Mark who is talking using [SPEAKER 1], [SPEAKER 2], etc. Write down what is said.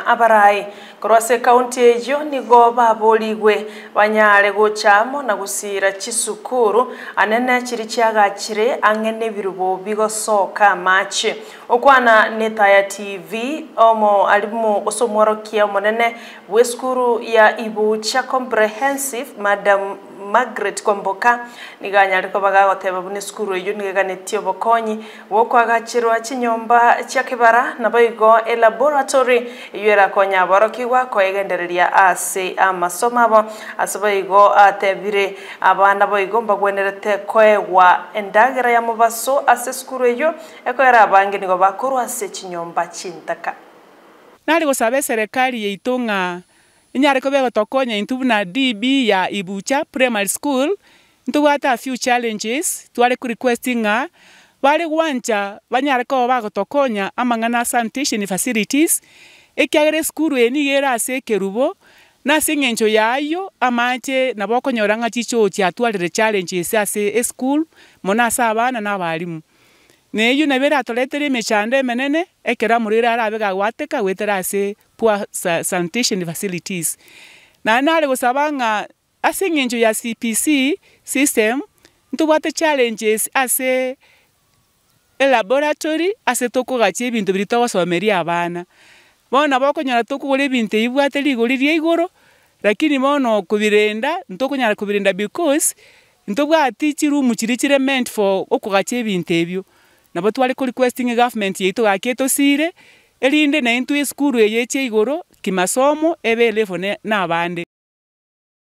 [SPEAKER 1] Abarai korose kaunti ejo nigo baboligwe banyare gochamo na gusira chisukuru anene chiri cyagakire angene birubo bigosoka machi okwana Netaya TV omo alimu osomworokia monene weskuru ya Ibucha Comprehensive Madam Margaret Komboka niganyari ko bagagoteba bune skuru ejo niganetio bokonyi wokwagachirwa chinyomba cyakibara nabayigo laboratory yera konya barokigwa koegendereria ase amasomabo asabayigo atebire abana boyigomba gwenerete koegwa endagera ya mubaso ase skuru ejo ekoera abange nigo bakuru ase chinyomba chintaka
[SPEAKER 2] nali gosabe serikali yeitunga inyare ko bego tokonya intubuna DB ya Ibucha Primary School ntugata a few challenges twale ku requestinga bale gwancha banyare ko bagotokonya amangana sanitation facilities ekyagere school eni gera ase kerubo na singencho yayo amache nabokonyoranga chicho kyatwalire challenges ase school mona sabana nabalimu neyu nabera atoletere mechande menene ekera murira arabega gwateka wetera ase poor sanitation facilities na nale gusabanga ase ngenjo ya CPC system ntubate challenges ase laboratory ase tokogache ebintu birito gosomeria abana bona bokonyara tokugora ebintu ibwate ligori rie igoro lakini mono kubirenda ntokonyara kubirenda because ntobwati chirumu chiri meant for okugache ebintu ebyo nabo twali ku requesting government yeito gaketo sire elinde na intu eskuru eyeche igoro kimasomo ebe level na abande